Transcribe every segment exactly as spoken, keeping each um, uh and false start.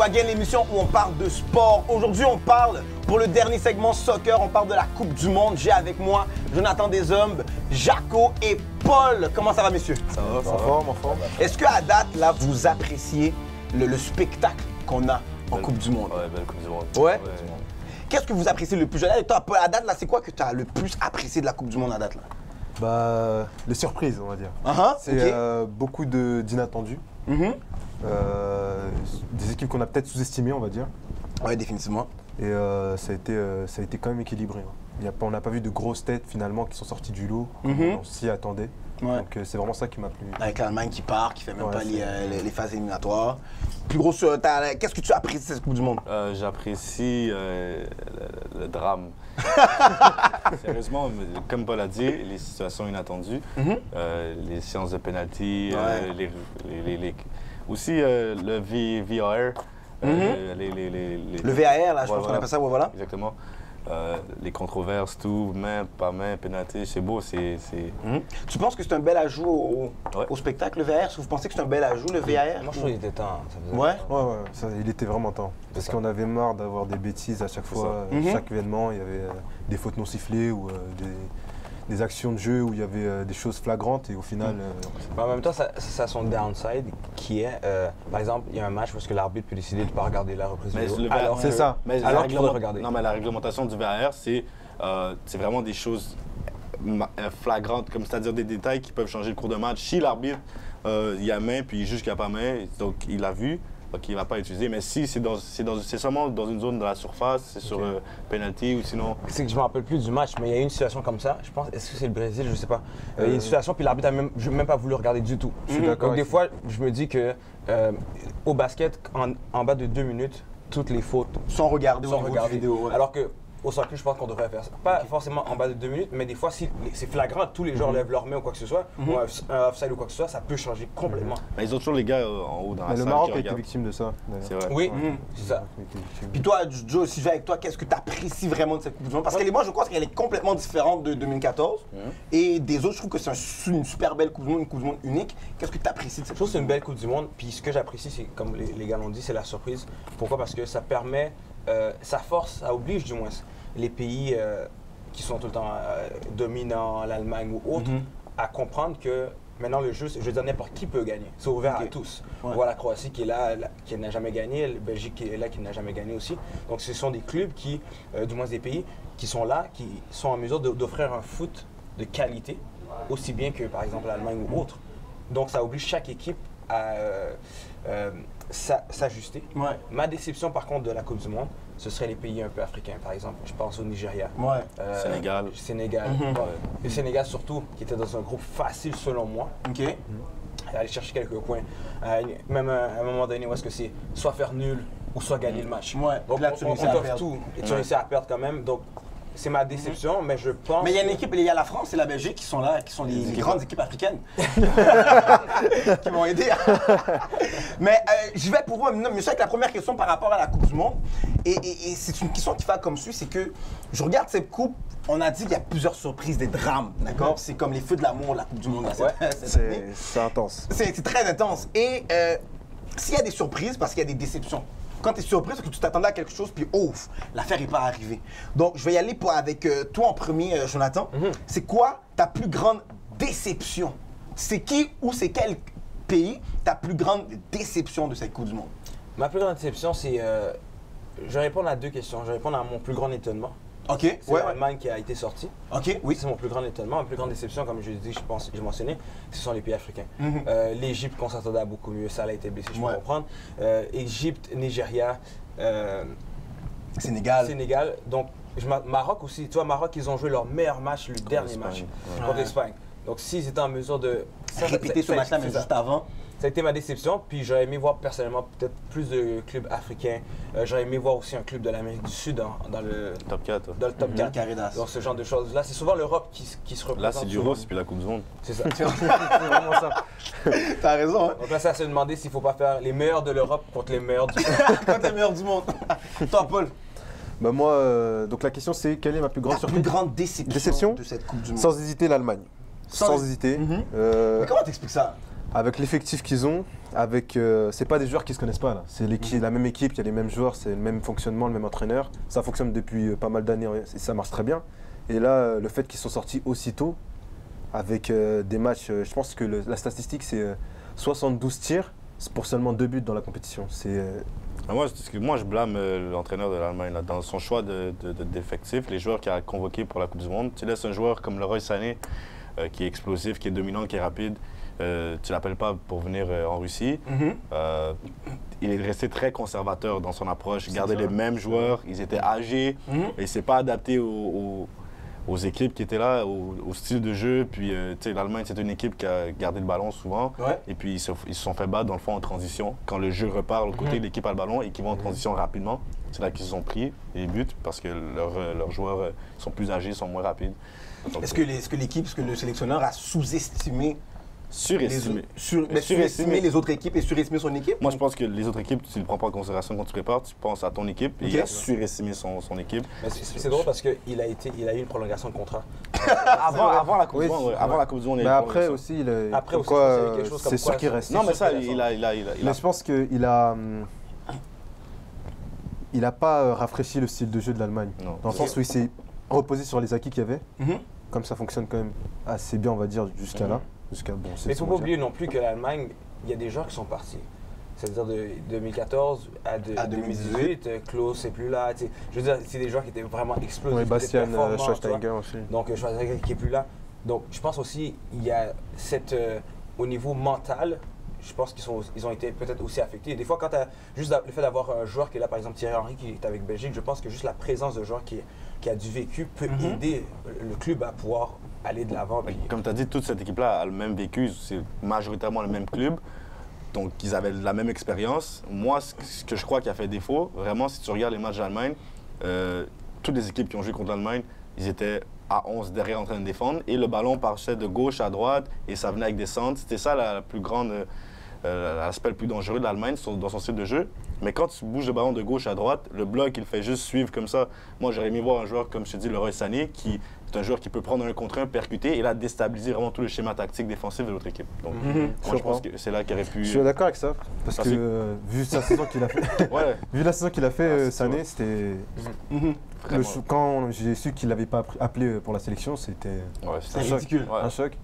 Again, l'émission où on parle de sport. Aujourd'hui, on parle, pour le dernier segment soccer, on parle de la Coupe du Monde. J'ai avec moi Jonathan Desombes, Jaco et Paul. Comment ça va, messieurs? Ça va, ça En va. forme, en forme. Est-ce qu'à date, là, vous appréciez le, le spectacle qu'on a en Belle- Coupe du Monde? Ouais, belle Coupe du Monde. Ouais? Qu'est-ce que vous appréciez le plus? Et toi, Paul, à date, là, c'est quoi que tu as le plus apprécié de la Coupe du Monde à date, là? Bah, les surprises, on va dire. Uh-huh, C'est ok. euh, beaucoup de- d'inattendus. Mhm. Euh, des équipes qu'on a peut-être sous-estimées, on va dire. Ouais, définitivement. Et euh, ça, a été, euh, ça a été quand même équilibré. hein. Il y a pas- on n'a pas vu de grosses têtes finalement qui sont sorties du lot, comme Mhm. on s'y attendait. Ouais. Donc euh, c'est vraiment ça qui m'a plu. Avec l'Allemagne qui part, qui fait même Ouais, pas les, c'est- euh, les- les phases éliminatoires. Plus gros, sur- t'as- qu'est-ce que tu apprécies de cette Coupe du Monde? Euh, J'apprécie euh, le, le drame. Sérieusement, mais comme Paul a dit, les situations inattendues, Mhm. euh, les séances de penalty, euh, Ouais. les, les- les- les- aussi euh, le v, V A R. euh, les, les- les- les- Le V A R, là, je Ouais, pense qu'on voilà. appelle ça, ouais, voilà. Exactement. Euh, les controverses, tout, main, pas main, penalty, c'est beau, c'est... c'est- Mhm. Tu penses que c'est un bel ajout au, Ouais. au spectacle, le V A R? Est-ce que vous pensez que c'est un bel ajout, le V A R? Moi, je trouve qu'il était temps. Ça faisait Ouais. longtemps. Ouais, ouais, ça, il était vraiment temps. Parce ça. qu'on avait marre d'avoir des bêtises à chaque C'est fois. ça. euh, Mhm. Chaque événement, il y avait euh, des fautes non sifflées ou euh, des, des actions de jeu où il y avait euh, des choses flagrantes et au final. euh, Mais en même temps, ça, ça a son downside qui est, euh, par exemple, il y a un match parce que l'arbitre peut décider de ne pas regarder la reprise Mais vidéo. le V A R, alors c'est que- ça. Mais alors la qu'il faut le réglement- regarder. Non, mais la réglementation du V A R, c'est euh, c'est vraiment des choses ma- euh, flagrantes, comme c'est-à-dire des détails qui peuvent changer le cours de match. Si l'arbitre, euh, il y a main, puis il juge qu'il n'y a pas main, donc il l'a vu, donc il ne va pas utiliser. Mais si c'est dans- c'est dans- c'est seulement dans une zone de la surface, c'est sur euh, penalty ou sinon. C'est que je me rappelle plus du match, mais il y a eu une situation comme ça. Je pense, est-ce que c'est le Brésil, je sais pas. Euh, Il y a une situation, puis l'arbitre a même, j'ai même pas voulu regarder du tout. Je suis d'accord Donc des avec fois, je me dis que euh, au basket, en, en bas de deux minutes, toutes les fautes Sans regarder au sont niveau regardées. du vidéo. ouais. Alors que au soccer, je pense qu'on devrait faire ça. Pas forcément en bas de deux minutes, mais des fois, si c'est flagrant, tous les joueurs lèvent leur main ou quoi que ce soit, ou un off- un offside ou quoi que ce soit, ça peut changer complètement. Mais ils ont toujours les gars euh, en haut dans la mais le salle Maroc qui a été regardent. victime de ça. d'ailleurs. C'est vrai. Oui, Mhm. c'est ça. Il a été victime. Puis toi, Joe, si je vais avec toi, qu'est-ce que tu apprécies vraiment de cette Coupe du Monde? Parce que moi, je crois qu'elle est complètement différente de deux mille quatorze. Et des autres, je trouve que c'est un su- une super belle Coupe du Monde, une Coupe du Monde unique. Qu'est-ce que tu apprécies de cette Je trouve Coupe que c'est du une belle Coupe du Monde. Puis ce que j'apprécie, c'est comme les, les gars l'ont dit, c'est la surprise. Pourquoi? Parce que ça permet, euh, ça force, ça oblige du moins les pays euh, qui sont tout le temps euh, dominants, l'Allemagne ou autres, Mhm. à comprendre que maintenant le jeu, c'est- je veux dire, n'importe qui peut gagner. C'est ouvert Ok. à tous. Ouais. On voit la Croatie qui est là, la- qui n'a jamais gagné, la Belgique qui est là, qui n'a jamais gagné aussi. Donc ce sont des clubs qui, euh, du moins des pays, qui sont là, qui sont en mesure de- d'offrir un foot de qualité, aussi bien que par exemple l'Allemagne ou autre. Donc ça oblige chaque équipe à euh, euh, s'a- s'ajuster. Ouais. Ma déception par contre de la Coupe du Monde, ce serait les pays un peu africains par exemple. Je pense au Nigeria. Ouais. Euh, Sénégal. Sénégal. Mhm. Ouais. Le Sénégal surtout, qui était dans un groupe facile selon moi. OK. Aller chercher quelques points. Euh, même à un moment donné où est-ce que c'est soit faire nul ou soit gagner le match. Ouais. Donc Là, on, tu on, réussis on à t'offre perdre. tout et tu Ouais. réussis à perdre quand même. Donc c'est ma déception, mais je pense. Mais il y a une que- équipe, il y a la France et la Belgique qui sont là, qui sont les, les équipes. grandes équipes africaines qui m'ont aidé. Mais euh, je vais pour vous, non, mais c'est avec la première question par rapport à la Coupe du Monde. Et, et- et c'est une question qui fait comme suit, c'est que je regarde cette coupe, on a dit qu'il y a plusieurs surprises, des drames, d'accord? C'est comme les feux de l'amour, la Coupe du Monde là, cette, Ouais. cette année. C'est c'est intense. C'est c'est très intense. Et euh, s'il y a des surprises, parce qu'il y a des déceptions. Quand tu es surpris, c'est que tu t'attendais à quelque chose, puis ouf, l'affaire n'est pas arrivée. Donc, je vais y aller pour, avec euh, toi en premier, euh, Jonathan. C'est quoi ta plus grande déception? C'est qui ou c'est quel pays ta plus grande déception de cette Coupe du Monde? Ma plus grande déception, c'est. Euh, je vais répondre à deux questions. Je vais répondre à mon plus grand étonnement. OK, C'est ouais, ouais. l'Allemagne qui a été sortie. OK, Oui, oui. c'est mon plus grand étonnement. Ma plus grande déception, comme je l'ai dit, je pense, j'ai mentionné, ce sont les pays africains. Mhm. Euh, L'Égypte, qu'on s'attendait à beaucoup mieux, ça a été blessé, je Ouais. peux comprendre. Euh, Égypte, Nigeria, euh, Sénégal. Sénégal. Donc, je m'a- Maroc aussi. Tu vois, Maroc, ils ont joué leur meilleur match, le dernier l'Espagne, match, ouais. contre Ouais. l'Espagne. Donc, s'ils étaient en mesure de. ça- Répéter ça- ce ça- match-là, c'est mais ça. juste avant. Ça a été ma déception, puis j'aurais aimé voir personnellement peut-être plus de clubs africains. Euh, j'aurais aimé voir aussi un club de l'Amérique du Sud dans, dans le, Top quatre. dans le top quatre. Caridas. Donc ce genre de choses-là, c'est souvent l'Europe qui, s- qui se représente. Là, c'est du souvent. Russe, puis la Coupe du Monde. C'est ça. C'est vraiment ça. T'as raison, hein? Donc là, c'est à se demander s'il ne faut pas faire les meilleurs de l'Europe contre les meilleurs du monde. Quand t'es meilleur du monde. Toi, Paul, Bah moi, euh, donc la question c'est quelle est ma plus grande ta plus surprise? grande déception, Déception de cette Coupe du Monde. Sans hésiter, l'Allemagne. Sans- Sans, hésiter. Mhm. Euh, Mais comment t'expliques ça? avec l'effectif qu'ils ont, avec, euh, c'est pas des joueurs qui se connaissent pas là. C'est l'équipe, la même équipe, il y a les mêmes joueurs, c'est le même fonctionnement, le même entraîneur. Ça fonctionne depuis euh, pas mal d'années et ça marche très bien. Et là, euh, le fait qu'ils sont sortis aussitôt avec euh, des matchs, euh, je pense que le- la statistique c'est euh, soixante-douze tirs pour seulement deux buts dans la compétition. C'est euh, Ah, Moi, parce que moi, je blâme euh, l'entraîneur de l'Allemagne là, dans son choix de, de- de- d'effectifs, les joueurs qu'il a convoqués pour la Coupe du Monde. Tu laisses un joueur comme Leroy Sané, euh, qui est explosif, qui est dominant, qui est rapide. Euh, tu l'appelles pas pour venir euh, en Russie. Mhm. Euh, il est resté très conservateur dans son approche. Il gardait ça. les mêmes joueurs. Ils étaient âgés. Mhm. Et il s'est pas adapté aux, aux- aux équipes qui étaient là, au, au style de jeu. Puis, euh, tu sais, l'Allemagne, c'est une équipe qui a gardé le ballon souvent. Ouais. Et puis, ils se, ils se sont fait battre, dans le fond, en transition. Quand le jeu repart, de l'autre côté, l'équipe a le ballon et qu'ils vont en transition rapidement. C'est là qu'ils se sont pris les buts parce que leurs, euh, leurs joueurs euh, sont plus âgés, sont moins rapides. Donc, Est-ce que, les- est-ce que l'équipe, est-ce que le sélectionneur a sous-estimé les, surestimé. au- sur, mais Surestimé. surestimé les autres équipes et surestimé son équipe? Moi, je pense que les autres équipes, tu ne le prends pas en considération quand tu prépares, tu penses à ton équipe et Ok. il a surestimé son, son équipe. Mais c'est c'est drôle parce qu'il a, été- il a eu une prolongation de contrat. Avant, avant la Coupe Oui, du Monde, ouais. c'est avant vrai. la Coupe du Monde, il y mais a eu une après prolongation. aussi, il est, Après comme aussi, quoi, je pense qu'il y avait quelque chose comme c'est sûr quoi, qu'il c'est- reste. Non, mais ça, sûr il qu'il a, il a, il a, il a- Mais je pense qu'il a, hum, il a pas euh, rafraîchi le style de jeu de l'Allemagne. Non. Dans le sens où il s'est reposé sur les acquis qu'il y avait. Mhm. Comme ça fonctionne quand même assez bien, on va dire, jusqu'à Mhm. là. Jusqu'à, bon, c'est Mais il ne c'est faut pas mondial. oublier non plus que l'Allemagne, il y a des joueurs qui sont partis. C'est-à-dire de deux mille quatorze à, de- À deux mille dix-huit, euh, Klose n'est plus là. tu sais. Je veux dire, c'est des joueurs qui étaient vraiment explosifs. Ouais, qui étaient Bastian performants, euh, tu vois. Schweinsteiger aussi. Donc, euh, Schweinsteiger qui n'est plus là. Donc, je pense aussi il y a cette, euh, au niveau mental, je pense qu'ils sont, ils ont été peut-être aussi affectés. Et des fois, quand tu as juste le fait d'avoir un joueur qui est là, par exemple Thierry Henry qui est avec Belgique, je pense que juste la présence de joueurs qui, qui a du vécu peut Mhm. aider le club à pouvoir aller de l'avant. puis- Comme tu as dit, toute cette équipe-là a le même vécu, c'est majoritairement le même club. Donc, ils avaient la même expérience. Moi, ce que- ce que je crois qui a fait défaut, vraiment, si tu regardes les matchs d'Allemagne, euh, toutes les équipes qui ont joué contre l'Allemagne, ils étaient à onze derrière en train de défendre et le ballon passait de gauche à droite et ça venait avec des centres. C'était ça la, la plus grande, euh, l'aspect le plus dangereux de l'Allemagne son- dans son style de jeu. Mais quand tu bouges le ballon de gauche à droite, le bloc, il fait juste suivre comme ça. Moi, j'aurais aimé voir un joueur, comme je te dis, Leroy Sané, qui est un joueur qui peut prendre un contre un, percuter et là, déstabiliser vraiment tout le schéma tactique défensif de l'autre équipe. Donc, Mhm. moi, Je je pense comprends. que c'est là qu'il aurait pu... Je suis d'accord avec ça, parce Parce que que- euh, vu sa saison qu'il a fait, Ouais, vu la saison qu'il a fait Ah, euh, c'est cette année, sûr. c'était Mhm. le vraiment. chou- quand j'ai su qu'il l'avait pas appris- appelé pour la sélection, c'était Ouais, C'est un choc. ridicule. Ouais. un choc.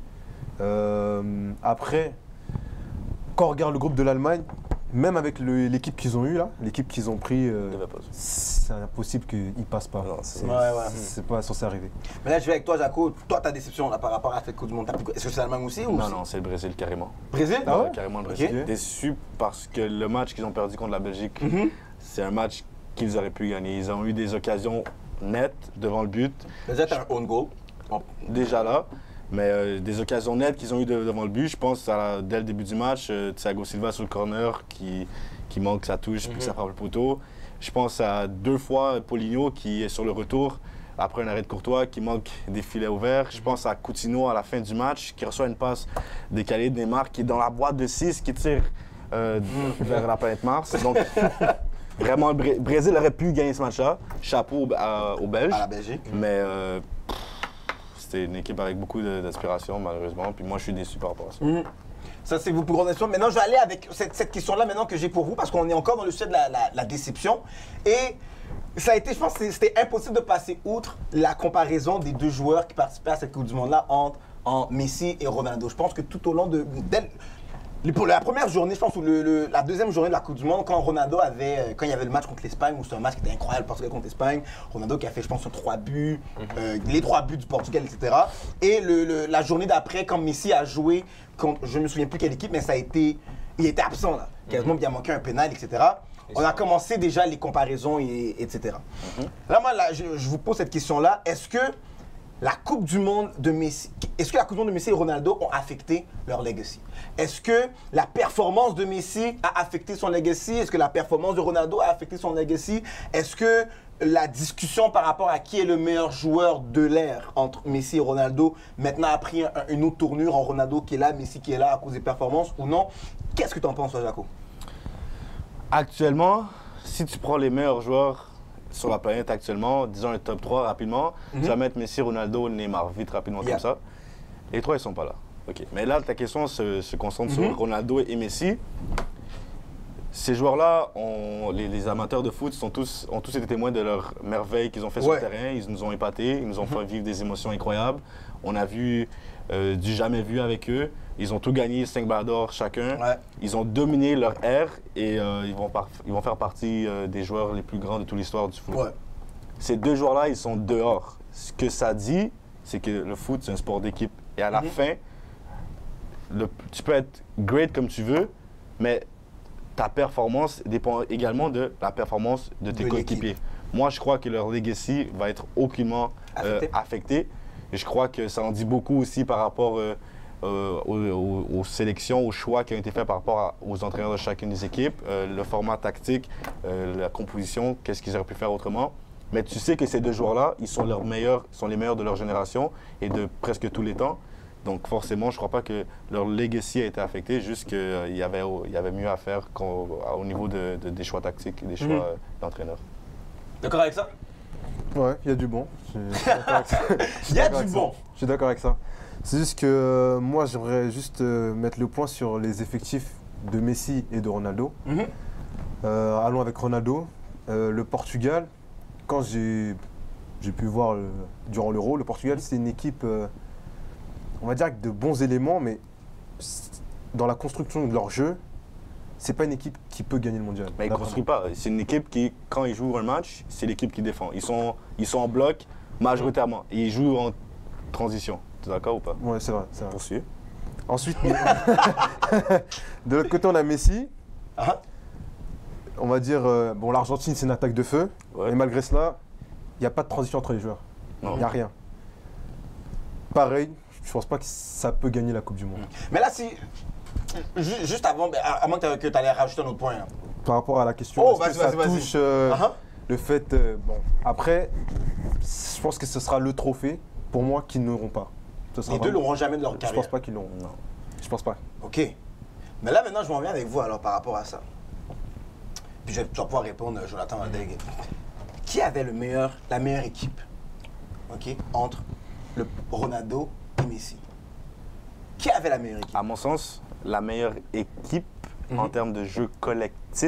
Euh, après, quand on regarde le groupe de l'Allemagne, même avec le- l'équipe qu'ils ont eue là, l'équipe qu'ils ont pris, euh, Il devait pas. c'est impossible qu'ils passent pas. Non, c'est- C'est Ouais, ouais. c'est pas censé arriver. Mais là, je vais avec toi, Jaco. Toi, ta déception là, par rapport à cette Coupe du Monde, t'as pris quoi? Est-ce que c'est l'Allemagne aussi ou Non, c'est- non, c'est le Brésil carrément. Brésil? Ah ouais? Carrément le Ok. Brésil. Déçu parce que le match qu'ils ont perdu contre la Belgique, Mhm. c'est un match qu'ils auraient pu gagner. Ils ont eu des occasions nettes devant le but, Déjà, t'as un own goal. Bon. déjà là. Mais euh, des occasions nettes qu'ils ont eues de- devant le but, je pense à la- dès le début du match, euh, Thiago Silva sur le corner qui, qui manque sa touche puis ça frappe le poteau. Je pense à deux fois Paulinho qui est sur le retour après un arrêt de Courtois qui manque des filets ouverts. Je pense à Coutinho à la fin du match qui reçoit une passe décalée de Neymar qui est dans la boîte de six qui tire euh, vers la planète Mars. Donc vraiment, le Bré- Brésil aurait pu gagner ce match-là. Chapeau à- aux Belges. À la Belgique. Mais euh, pff, c'était une équipe avec beaucoup de- d'aspiration, malheureusement. Puis moi, je suis déçu par rapport à ça. Mhm. Ça, c'est vos plus grandes déceptions. Maintenant, je vais aller avec cette, cette question-là maintenant que j'ai pour vous, parce qu'on est encore dans le sujet de la, la- la déception. Et ça a été, je pense, que c'était impossible de passer outre la comparaison des deux joueurs qui participaient à cette Coupe du Monde-là entre en Messi et Ronaldo. Je pense que tout au long de... dès- le- pour la première journée, je pense, ou le- le- la deuxième journée de la Coupe du Monde, quand Ronaldo avait, euh, quand il y avait le match contre l'Espagne, où c'était un match qui était incroyable, Portugal contre l'Espagne, Ronaldo qui a fait, je pense, un trois buts, euh, les trois buts du Portugal, et cetera. Et le- le- la journée d'après, quand Messi a joué contre, je ne me souviens plus quelle équipe, mais ça a été, il était absent là, quasiment, il a manqué un pénal, et cetera. On a commencé déjà les comparaisons, et, etc. Là, moi, là, je, je vous pose cette question-là. Est-ce que la Coupe du Monde de Messi, est-ce que la Coupe du Monde de Messi et Ronaldo ont affecté leur legacy? Est-ce que la performance de Messi a affecté son legacy? Est-ce que la performance de Ronaldo a affecté son legacy? Est-ce que la discussion par rapport à qui est le meilleur joueur de l'ère entre Messi et Ronaldo maintenant a pris un- une autre tournure en Ronaldo qui est là, Messi qui est là à cause des performances ou non? Qu'est-ce que tu en penses, toi, Jaco? Actuellement, si tu prends les meilleurs joueurs sur la planète actuellement, disons un top trois rapidement, tu vas mettre Messi, Ronaldo, Neymar, vite, rapidement Yeah. comme ça. Les trois, ils sont pas là. OK. Mais là, ta question se, se concentre Mhm. sur Ronaldo et Messi. Ces joueurs-là, on- les, les amateurs de foot sont tous, ont tous été témoins de leurs merveilles qu'ils ont fait Ouais. sur le terrain. Ils nous ont épatés, ils nous ont fait vivre des émotions incroyables. On a vu euh, du jamais vu avec eux. Ils ont tout gagné, cinq balles d'or chacun. Ouais. Ils ont dominé leur ère et euh, ils, vont par- ils vont faire partie euh, des joueurs les plus grands de toute l'histoire du foot. Ouais. Ces deux joueurs-là, ils sont dehors. Ce que ça dit, c'est que le foot, c'est un sport d'équipe. Et à la Mhm. fin, le- tu peux être great comme tu veux, mais ta performance dépend également de la performance de tes De coéquipiers. Moi, je crois que leur legacy va être aucunement euh, Affecté. affecté. Et je crois que ça en dit beaucoup aussi par rapport euh, euh, aux, aux- aux sélections, aux choix qui ont été faits par rapport à- aux entraîneurs de chacune des équipes, euh, le format tactique, euh, la composition, qu'est-ce qu'ils auraient pu faire autrement. Mais tu sais que ces deux joueurs-là, ils sont leurs meilleurs, sont les meilleurs de leur génération et de presque tous les temps. Donc forcément, je ne crois pas que leur legacy a été affecté, juste qu'il y, avait, il y avait mieux à faire qu'au- au niveau de- de- des choix tactiques et des choix Mhm. euh, d'entraîneur. D'accord avec ça? Ouais, il y a du bon. Je je suis d'accord avec ça. Je suis Il y a d'accord du avec ça. bon. Je suis d'accord avec ça. C'est juste que euh, moi, j'aimerais juste euh, mettre le point sur les effectifs de Messi et de Ronaldo. Mhm. Euh, allons avec Ronaldo. Euh, le Portugal, quand j'ai j'ai pu voir euh, durant l'Euro, le Portugal, c'est une équipe, euh, on va dire, avec de bons éléments, mais c- dans la construction de leur jeu, c'est pas une équipe qui peut gagner le mondial. Mais ils ne Là, construisent pas. C'est une équipe qui, quand ils jouent un match, c'est l'équipe qui défend. Ils sont, ils sont en bloc majoritairement et ils jouent en transition. Tu es d'accord ou pas? vraiment. Ouais, c'est vrai. c'est vrai. Poursuis. Ensuite, de l'autre côté, on a Messi. Ah. On va dire, euh, bon, l'Argentine, c'est une attaque de feu. Ouais. Et malgré cela, il n'y a pas de transition entre les joueurs. Il Non. n'y a rien. Pareil, je pense pas que ça peut gagner la Coupe du Monde. Mais là, si. ju- Juste avant, ben, à à moins que tu allais rajouter un autre point. Là. Par rapport à la question, Oh, est-ce que vas-y, ça vas-y, vas-y. touche euh, Ah, ah. le fait. euh, bon, après, je pense que ce sera le trophée, pour moi, qu'ils n'auront pas. Ce sera Les deux vraiment- l'auront jamais de leur Je carrière. pense pas qu'ils l'auront. Non. Je pense pas. OK. Mais là, maintenant, je m'en viens avec vous alors par rapport à ça. Puis je vais, tu vas pouvoir répondre, Jonathan Wadeg. Qui avait le meilleur, la meilleure équipe, OK, entre le Ronaldo et Messi? Qui avait la meilleure équipe? À mon sens, la meilleure équipe en Mhm. termes de jeu collectif,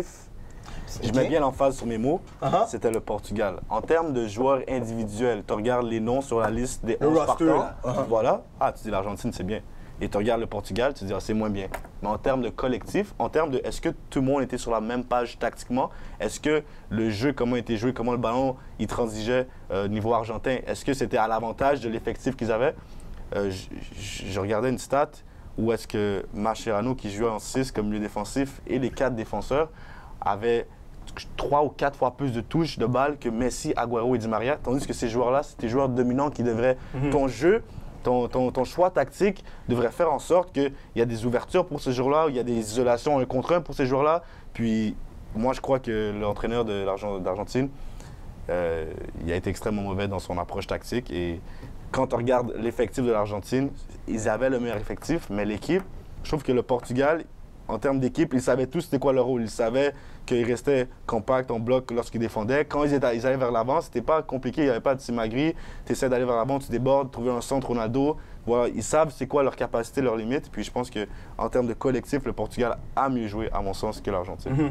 je Ok. mets bien l'emphase sur mes mots, Uh-huh. c'était le Portugal. En termes de joueurs individuels, tu regardes les noms sur la liste des Le onze roster, partants, là. Uh-huh. voilà, ah, tu dis l'Argentine, c'est bien. Et tu regardes le Portugal, tu dis, ah, c'est moins bien. Mais en termes de collectif, en termes de est-ce que tout le monde était sur la même page tactiquement, est-ce que le jeu, comment était joué, comment le ballon, il transigeait euh, niveau argentin, est-ce que c'était à l'avantage de l'effectif qu'ils avaient? Euh, je- je je regardais une stat où est-ce que Mascherano, qui jouait en six comme milieu défensif, et les quatre défenseurs avaient trois ou quatre fois plus de touches de balles que Messi, Agüero et Di Maria, tandis que ces joueurs-là, c'est des joueurs dominants qui devraient... Ton jeu, ton, ton, ton choix tactique devrait faire en sorte qu'il y a des ouvertures pour ces joueurs-là, il y a des isolations un contre un pour ces joueurs-là. Puis moi, je crois que l'entraîneur de l'Argen- d'Argentine, euh, il a été extrêmement mauvais dans son approche tactique. Et quand on regarde l'effectif de l'Argentine, ils avaient le meilleur effectif, mais l'équipe, je trouve que le Portugal, en termes d'équipe, ils savaient tous c'était quoi leur rôle. Ils savaient qu'ils restaient compacts en bloc lorsqu'ils défendaient. Quand ils, étaient, ils allaient vers l'avant, c'était pas compliqué, il n'y avait pas de simagri. Tu essaies d'aller vers l'avant, tu débordes, trouver un centre Ronaldo. Voilà, ils savent c'est quoi leur capacité, leurs limites. Puis je pense qu'en termes de collectif, le Portugal a mieux joué, à mon sens, que l'Argentine. Mhm.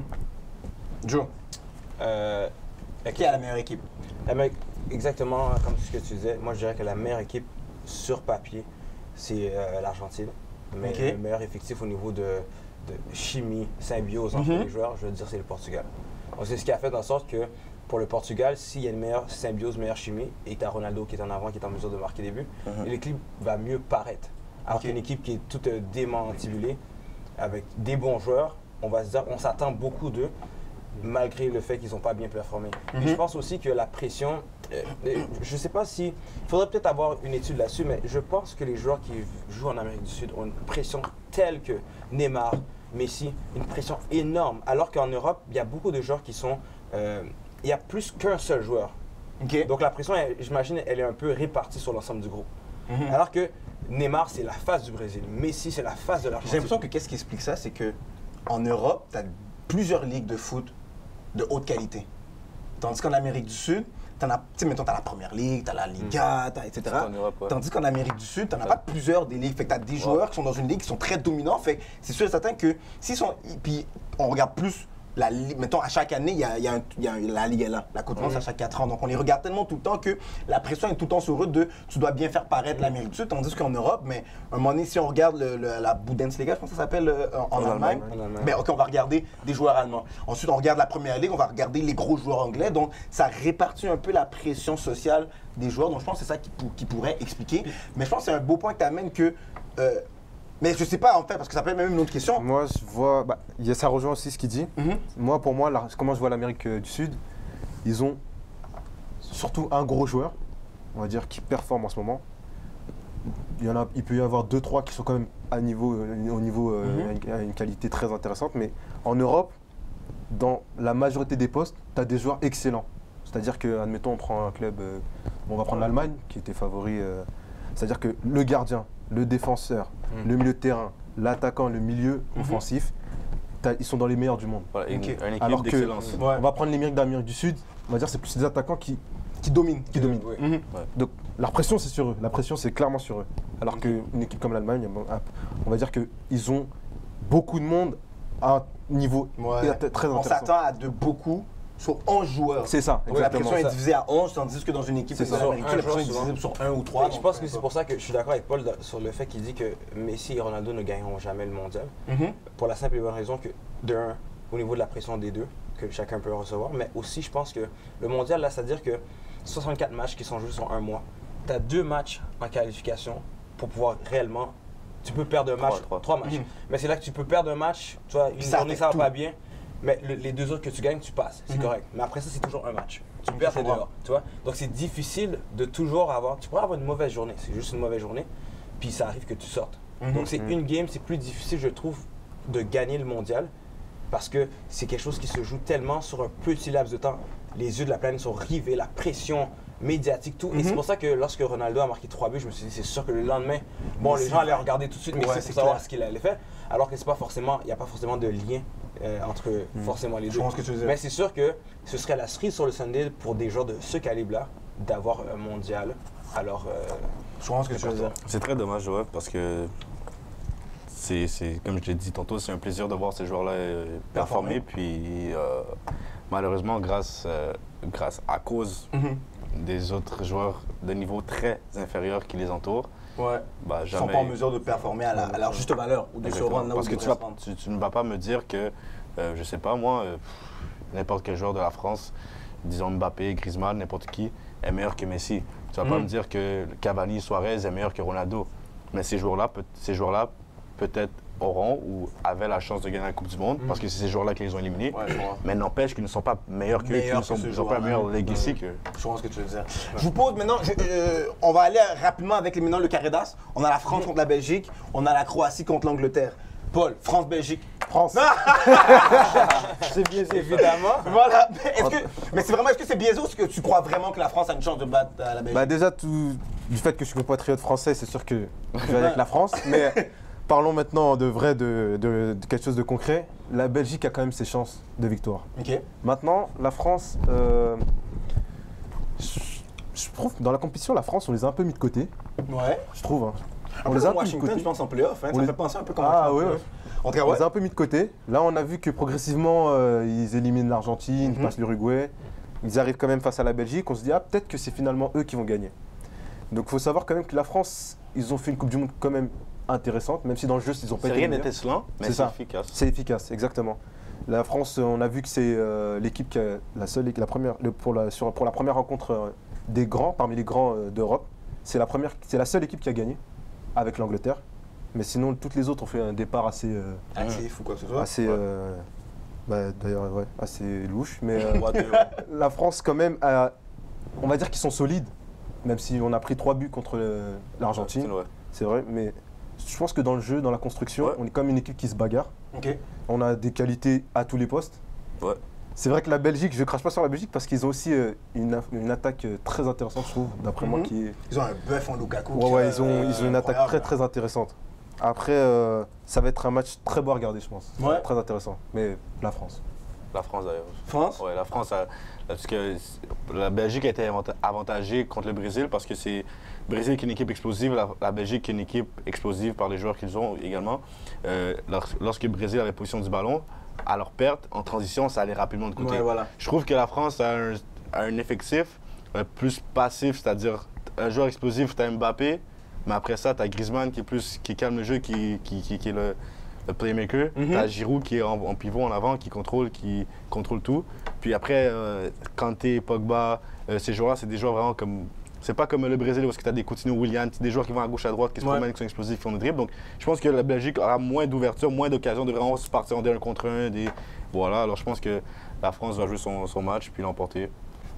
Joe, Euh, qui a la meilleure équipe? La me- exactement comme ce que tu disais, moi je dirais que la meilleure équipe sur papier, c'est euh, l'Argentine. Mais Ok. le meilleur effectif au niveau de, de chimie, symbiose entre Mhm. les joueurs, je veux dire, c'est le Portugal. Donc c'est ce qui a fait en sorte que pour le Portugal, s'il y a une meilleure symbiose, meilleure chimie, et tu as Ronaldo qui est en avant, qui est en mesure de marquer des buts, Mhm. l'équipe va mieux paraître. Alors Ok. qu'une équipe qui est toute euh, démantibulée, avec des bons joueurs, on va se dire, on s'attend beaucoup d'eux, malgré le fait qu'ils n'ont pas bien performé. Et Mhm. je pense aussi que la pression, euh, euh, je ne sais pas si, il faudrait peut-être avoir une étude là-dessus, mais je pense que les joueurs qui jouent en Amérique du Sud ont une pression telle que Neymar, Messi, une pression énorme. Alors qu'en Europe, il y a beaucoup de joueurs qui sont, euh, il y a plus qu'un seul joueur. OK. Donc la pression, elle- j'imagine, elle est un peu répartie sur l'ensemble du groupe. Mhm. Alors que Neymar, c'est la face du Brésil. Messi, c'est la face de J'ai l'Argentine. l'impression que qu'est-ce qui explique ça, c'est que en Europe, tu as plusieurs ligues de foot de haute qualité. Tandis qu'en Amérique du Sud, t'en as, tu sais, mettons, t'as la Première Ligue, t'as la Liga, t'as, et cetera. C'est en Europe, ouais. Tandis qu'en Amérique du Sud, t'en as pas plusieurs des ligues. Fait que t'as des joueurs qui sont dans une ligue qui sont très dominants. Fait que c'est sûr et certain que s'ils sont. Puis on regarde plus. La, mettons, à chaque année, il y a, il y a, un, il y a la Ligue est là. La Coupe du Monde, c'est à chaque quatre ans. Donc, on les regarde tellement tout le temps que la pression est tout le temps sur eux de tu dois bien faire paraître l'Amérique du Sud. Tandis qu'en Europe, mais à un moment donné, si on regarde le, le, la Bundesliga, je pense que ça s'appelle euh, en, en, En Allemagne, Allemagne. En Allemagne. mais OK, on va regarder des joueurs allemands. Ensuite, on regarde la Première Ligue, on va regarder les gros joueurs anglais. Donc, ça répartit un peu la pression sociale des joueurs. Donc, je pense que c'est ça qui, pour- qui pourrait expliquer. Mais je pense que c'est un beau point que tu amènes que. euh, mais je sais pas, en fait, parce que ça peut être même une autre question. Moi, je vois. Bah, il y a- ça rejoint aussi ce qu'il dit. Mhm. Moi, pour moi, la- comment je vois l'Amérique euh, du Sud, ils ont surtout un gros joueur, on va dire, qui performe en ce moment. Il, y en a, il peut y avoir deux, trois qui sont quand même à niveau, euh, au niveau, euh, Mhm. à une- à une qualité très intéressante. Mais en Europe, dans la majorité des postes, tu as des joueurs excellents. C'est-à-dire que, admettons, on prend un club, euh, on va prendre l'Allemagne, qui était favori. euh, C'est-à-dire que le gardien, le défenseur, Mhm. le milieu de terrain, l'attaquant, le milieu offensif, t'as- ils sont dans les meilleurs du monde. Voilà, une, Ok. une équipe Alors que- d'excellence. Ouais. On va prendre l'Amérique d'Amérique du Sud, on va dire c'est plus des attaquants qui, Qui domine. qui dominent. Oui. Mhm. Donc la pression c'est sur eux, la pression c'est clairement sur eux. Alors qu'une équipe comme l'Allemagne, bon, ah, on va dire qu'ils ont beaucoup de monde à un niveau Ouais. très On intéressant. s'attend à de beaucoup sur onze joueurs. C'est ça, Donc la exactement. pression est ça. divisée à onze, tandis que dans une équipe C'est comme ça. l'Amérique du Sud, la Sur un pression est joueur, divisée sur un ou trois. Et je pense que c'est pour ça que je suis d'accord avec Paul dans- sur le fait qu'il dit que Messi et Ronaldo ne gagneront jamais le mondial. Mhm. Pour la simple et bonne raison que, d'un, au niveau de la pression des deux, que chacun peut recevoir, mais aussi, je pense que le mondial, là, c'est-à-dire que soixante-quatre matchs qui sont joués sur un mois, tu as deux matchs en qualification pour pouvoir réellement. Tu peux perdre un match, Trois, trois. trois matchs. Mhm. Mais c'est là que tu peux perdre un match, tu vois, une Ça journée affecte ça va tout. pas bien, mais le- les deux autres que tu gagnes, tu passes, c'est Mhm. correct. Mais après ça, c'est toujours un match. Tu Ok, perds, je t'es comprends. dehors, tu vois. Donc c'est difficile de toujours avoir. Tu pourrais avoir une mauvaise journée, c'est juste une mauvaise journée, puis ça arrive que tu sortes. Mhm. Donc c'est une game, c'est plus difficile, je trouve, de gagner le mondial parce que c'est quelque chose qui se joue tellement sur un petit laps de temps. Les yeux de la planète sont rivés, la pression médiatique, tout. Et c'est Mhm. pour ça que lorsque Ronaldo a marqué trois buts, je me suis dit, c'est sûr que le lendemain, bon, Mais les c'est gens allaient vrai. regarder tout de suite, mais Ouais, c'est c'est pour savoir clair. ce qu'il allait faire. Alors que c'est pas forcément, il n'y a pas forcément de lien euh, entre forcément les Je deux. comprends ce que tu veux dire. Mais c'est sûr que ce serait la cerise sur le Sunday pour des joueurs de ce calibre-là d'avoir un mondial. Alors, euh, Je comprends ce que tu veux dire. C'est très dommage, ouais, parce que c'est, c'est- comme je l'ai dit tantôt, c'est un plaisir de voir ces joueurs-là euh, performer. Puis euh, malheureusement, grâce, euh, grâce à cause Mhm. des autres joueurs de niveau très inférieur qui les entourent, Ouais. bah, Ils sont jamais. pas en mesure de performer à, la, à leur juste valeur ou de se Exactement. rendre là où Parce ils que tu, devraient vas, se rendre. tu, tu ne vas pas me dire que, euh, je sais pas moi, euh, n'importe quel joueur de la France, disons Mbappé, Griezmann, n'importe qui, est meilleur que Messi. Tu vas pas Mm. me dire que Cavani, Suarez est meilleur que Ronaldo. Mais ces joueurs-là, peut, ces joueurs-là peut-être auront ou avaient la chance de gagner la Coupe du Monde, parce que c'est ces joueurs-là qui les ont éliminés. Ouais, je vois. Mais n'empêche qu'ils ne sont pas meilleurs qu'eux, qu'ils Meilleurs ne sont, que ce ils ont pas un joueur-là. meilleur legacy Ouais. que. Je comprends ce que tu veux dire. Je vous pose maintenant, je- euh, on va aller rapidement avec les maintenant le carré d'as. On a la France contre la Belgique, on a la Croatie contre l'Angleterre. Paul, France-Belgique. France. C'est biaisé. évidemment, Voilà. Mais, est-ce que- mais c'est vraiment, est-ce que c'est biaisé ou est-ce que tu crois vraiment que la France a une chance de battre euh, la Belgique? Bah déjà, tout, du fait que je suis compatriote français, c'est sûr que je vais avec la France. Mais parlons maintenant de vrai, de, de- de quelque chose de concret. La Belgique a quand même ses chances de victoire. Ok. Maintenant, la France, euh, je, je trouve que dans la compétition, la France, on les a un peu mis de côté. Ouais. Je trouve. hein. On On les les a a un peu mis de Washington, côté. je pense, en playoff. Hein, On ça les- fait penser un peu comme Ah en ouais, playoff. En tout cas, On ouais. les a un peu mis de côté. Là, on a vu que progressivement, euh, ils éliminent l'Argentine, ils Mhm. passent l'Uruguay. Ils arrivent quand même face à la Belgique. On se dit, ah, peut-être que c'est finalement eux qui vont gagner. Donc, il faut savoir quand même que la France, ils ont fait une Coupe du Monde quand même intéressante, même si dans le jeu, ils n'ont pas C'est été rien les meilleurs. d'étincelant, mais C'est c'est ça. efficace. C'est efficace, exactement. La France, on a vu que c'est euh, l'équipe qui a la seule, la première, le- pour, la, sur- pour la première rencontre euh, des grands, parmi les grands euh, d'Europe. C'est la première, c'est la seule équipe qui a gagné avec l'Angleterre. Mais sinon, toutes les autres ont fait un départ assez, euh, Actif ou quoi que ce soit. assez, euh, bah, d'ailleurs, ouais, assez louche. Mais euh, Boiteux. la France, quand même, a- on va dire qu'ils sont solides, même si on a pris trois buts contre euh, l'Argentine. Ouais. C'est vrai, mais je pense que dans le jeu, dans la construction, Ouais. on est comme une équipe qui se bagarre. Ok. On a des qualités à tous les postes. Ouais. C'est vrai que la Belgique, je crache pas sur la Belgique parce qu'ils ont aussi euh, une, une attaque euh, très intéressante, je trouve, d'après moi. Mhm. Qui est... Ils ont un bœuf en Lukaku. Ouais, qui, ouais, euh, ils, ont, ils ont une attaque très incroyable. très intéressante. Après, euh, ça va être un match très beau à regarder, je pense. Ouais. Très intéressant. Mais la France. La France d'ailleurs. France? Ouais, la France, a, parce que la Belgique a été avantagée contre le Brésil parce que c'est le Brésil qui est une équipe explosive, la, la Belgique qui est une équipe explosive par les joueurs qu'ils ont également. Euh, lorsque le Brésil avait position du ballon, à leur perte, en transition, ça allait rapidement de côté. Ouais, voilà. Je trouve que la France a un, a un effectif euh, plus passif, c'est-à-dire un joueur explosif, tu as Mbappé, mais après ça, tu as Griezmann qui, est plus, qui calme le jeu, qui, qui, qui, qui est le, le playmaker. Mm-hmm. Tu as Giroud qui est en, en pivot en avant, qui contrôle, qui contrôle tout. Puis après, euh, Kanté, Pogba, euh, ces joueurs-là, c'est des joueurs vraiment comme... C'est pas comme le Brésil où tu as des Coutinho, Willian, des joueurs qui vont à gauche, à droite, qui se promènent, qui sont explosifs, qui font des dribbles. Donc, je pense que la Belgique aura moins d'ouverture, moins d'occasions de vraiment se partir en un contre un. Des... Voilà, alors je pense que la France va jouer son, son match puis l'emporter.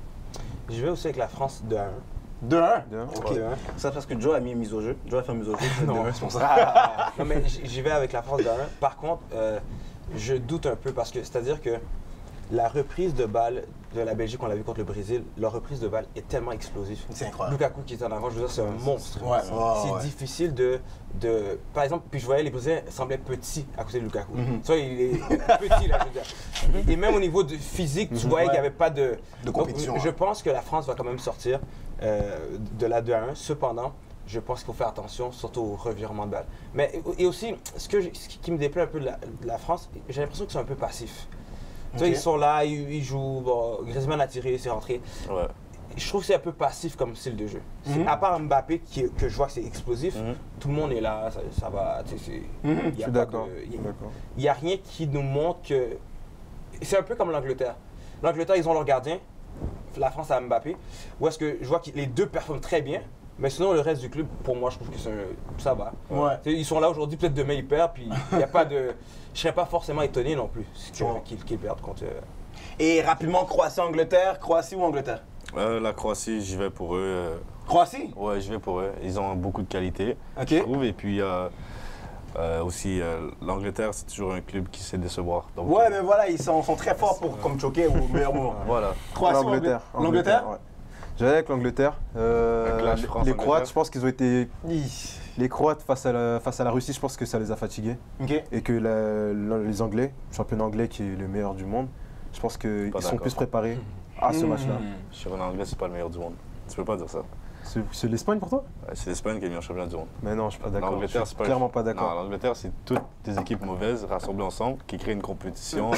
Je vais aussi avec la France de un. deux un? deux un. Ok. deux un. Ça, parce que Joe a mis mise au jeu. Joe a fait mise au jeu. c'est Non. deux un, c'est pour ça. Non, mais j- j'y vais avec la France de un. Par contre, euh, je doute un peu parce que, c'est-à-dire que la reprise de balle de la Belgique, on l'a vu contre le Brésil, leur reprise de balle est tellement explosive. C'est incroyable. Lukaku qui est en avant, je veux dire, c'est un monstre. Ouais, ouais, c'est ouais. difficile de, de. Par exemple, puis je voyais les Brésiliens semblaient petits à côté de Lukaku. Mhm. Tu vois, il est petit là, je veux dire. Et même au niveau de physique, tu voyais Ouais. qu'il n'y avait pas de. De compétition, Donc, hein. je pense que la France va quand même sortir euh, de la deux à un. Cependant, je pense qu'il faut faire attention, surtout au revirement de balle. Mais et aussi, ce, que, ce qui me déplaît un peu de la, de la France, j'ai l'impression qu'ils sont un peu passifs. Tu vois, Ok. ils sont là, ils, ils jouent. Bon, Griezmann a tiré, c'est rentré. Ouais. Je trouve que c'est un peu passif comme style de jeu. C'est- Mhm. À part Mbappé, qui, est- que je vois que c'est explosif, Mhm. tout le monde est là, ça, ça va. tu sais, c'est- Mhm. il y a Je suis pas d'accord. de- il y a- D'accord. Il n'y a rien qui nous montre que. C'est un peu comme l'Angleterre. L'Angleterre, ils ont leur gardien, la France a Mbappé. Où est-ce que je vois que les deux performent très bien, mais sinon le reste du club, pour moi, je trouve que c'est un- ça va. Ouais. Tu sais, ils sont là aujourd'hui, peut-être demain ils perdent, puis il n'y a pas de. Je serais pas forcément étonné non plus que- Ouais. qu'ils qu'ils perdent contre. euh, Et rapidement, Croatie-Angleterre. Croatie ou Angleterre? Euh, la Croatie, j'y vais pour eux. euh, Croatie? Ouais, j'y vais pour eux. Ils ont beaucoup de qualité, Ok. je trouve. Et puis euh, euh, aussi, euh, l'Angleterre, c'est toujours un club qui sait décevoir. Donc, Ouais, euh, mais voilà, ils sont, sont très forts pour comme choquer au meilleur moment. Voilà. Croatie ou L'Angleterre. Angleterre? L'Angleterre? ouais. J'allais avec l'Angleterre. Euh, Un clash les- France-Angleterre. les Croates, je pense qu'ils ont été. Les Croates face à, la, face à la Russie, je pense que ça les a fatigués. Ok. Et que la- la- les Anglais, le championnat anglais qui est le meilleur du monde, je pense qu'ils Pas sont d'accord. plus préparés à ce Mmh. match-là. Sur un anglais, c'est pas le meilleur du monde. Tu peux pas dire ça. C'est c'est l'Espagne pour toi? Ouais, c'est l'Espagne qui est le meilleur championnat du monde. Mais non, je suis pas d'accord. Je L'Angleterre, suis c'est pas clairement pas Non, d'accord. l'Angleterre, c'est toutes des équipes mauvaises rassemblées ensemble qui créent une compétition.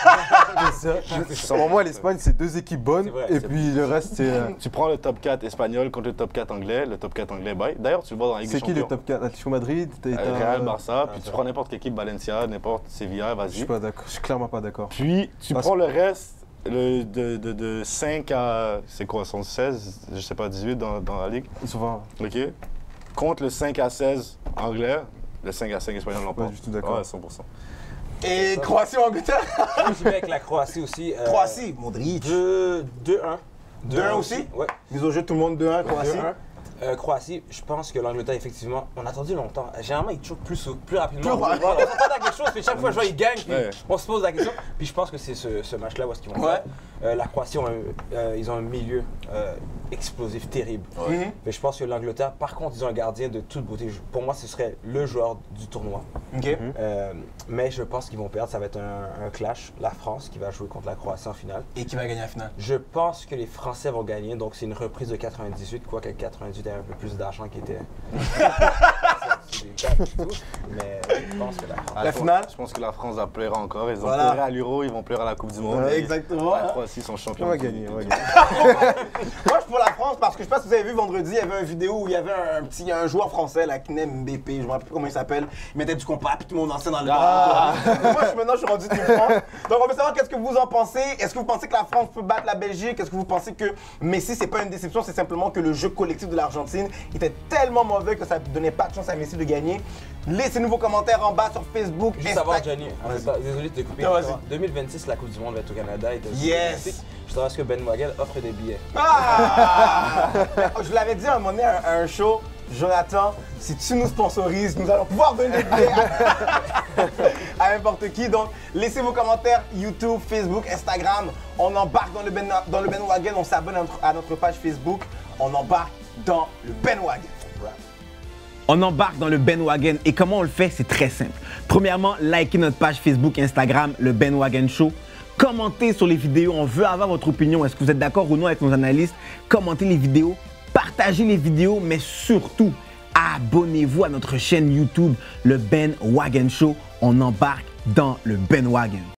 Selon moi, l'Espagne, c'est deux équipes bonnes. C'est vrai, et c'est- puis le reste, c'est. euh, Tu prends le top quatre espagnol contre le top quatre anglais, le top quatre anglais bye. D'ailleurs, tu le vois dans la Ligue des C'est qui le Champions. top quatre? Atlético Madrid? t'as- Euh, t'as- Real, Barça, puis Ah, tu c'est prends n'importe quelle équipe, Valencia, n'importe Sevilla, Je suis vas-y. pas d'accord. Je suis clairement pas d'accord. Puis tu Parce- prends le reste, le, de, de, de cinq à, c'est quoi, sont seize, je sais pas, dix-huit dans, dans la ligue, Ils sont pas. ok? Contre le cinq à seize anglais, le cinq à cinq espagnol l'emporte. Pas du tout d'accord. Ouais, cent pour cent. Et Croatie ou Angleterre? Moi, j'y vais avec la Croatie aussi. euh, Croatie, Modric. deux un. deux un aussi? Ouais. Mise au jeu, tout le monde deux un, Croatie. deux un. Euh, Croatie, je pense que l'Angleterre, effectivement, on a attendu longtemps. Généralement, ils choquent plus, plus rapidement. Plus on rapidement. on s'attend à quelque chose, puis chaque fois, je vois, ils gagnent, puis Ouais. on se pose la question. Puis je pense que c'est ce, ce match-là où est-ce qu'ils vont Ouais. faire. Euh, la Croatie, ont un- euh, ils ont un milieu euh, explosif, terrible. Mhm. Mais je pense que l'Angleterre, par contre, ils ont un gardien de toute beauté. Je- Pour moi, ce serait le joueur du tournoi. Ok. Euh, mais je pense qu'ils vont perdre. Ça va être un, un clash. La France qui va jouer contre la Croatie en finale. Et qui va gagner la finale? Je pense que les Français vont gagner, donc c'est une reprise de quatre-vingt-dix-huit, quoique quatre-vingt-dix-huit avait un peu plus d'argent qui était. Mais je pense que la France. La finale? Je pense que la France va pleurer encore. Ils ont Voilà. pleuré à l'Euro, ils vont pleurer à la Coupe du Monde. Ouais, Et exactement. La Croatie sont champions. On va de gagner, tout. on va gagner. Moi, je suis pour la France parce que je sais pas si vous avez vu vendredi, il y avait une vidéo où il y avait un petit un joueur français là, qui naît B P, je me rappelle plus comment il s'appelle. Il mettait du compas puis tout le monde dansait dans le Ah. Moi, je suis maintenant, je suis rendu Team France. Donc, on veut savoir qu'est-ce que vous en pensez. Est-ce que vous pensez que la France peut battre la Belgique? Est-ce que vous pensez que Messi, c'est pas une déception, c'est simplement que le jeu collectif de l'Argentine était tellement mauvais que ça ne donnait pas de chance à Messi de gagner? Laissez-nous vos commentaires en bas sur Facebook. Juste Insta- savoir, Johnny, en Vas-y. fait, pas- désolé de te couper. Non, vas-y. Justement, deux mille vingt-six, la Coupe du Monde va être au Canada. Et Yes. Je savoir ce que Ben Wagen offre des billets. Ah! Je l'avais dit à un moment donné à un- à un show, Jonathan, si tu nous sponsorises, nous allons pouvoir donner des billets à, à n'importe qui. Donc, laissez vos commentaires YouTube, Facebook, Instagram. On embarque dans le Ben, dans le Ben Wagon, on s'abonne à notre, à notre page Facebook. On embarque dans le Ben Wagon. On embarque dans le Ben Wagon et comment on le fait? C'est très simple. Premièrement, likez notre page Facebook, Instagram, le Ben Wagon Show. Commentez sur les vidéos, on veut avoir votre opinion. Est-ce que vous êtes d'accord ou non avec nos analystes? Commentez les vidéos, partagez les vidéos, mais surtout, abonnez-vous à notre chaîne YouTube, le Ben Wagon Show. On embarque dans le Ben Wagon.